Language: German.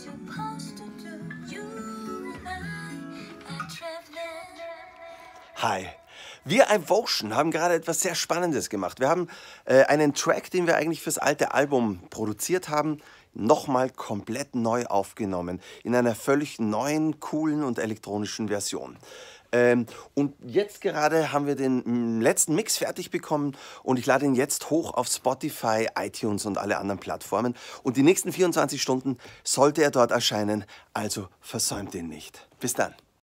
Hi. Wir iVotion haben gerade etwas sehr Spannendes gemacht. Wir haben einen Track, den wir eigentlich fürs alte Album produziert haben, nochmal komplett neu aufgenommen. In einer völlig neuen, coolen und elektronischen Version. Und jetzt gerade haben wir den letzten Mix fertig bekommen und ich lade ihn jetzt hoch auf Spotify, iTunes und alle anderen Plattformen. Und die nächsten 24 Stunden sollte er dort erscheinen, also versäumt ihn nicht. Bis dann.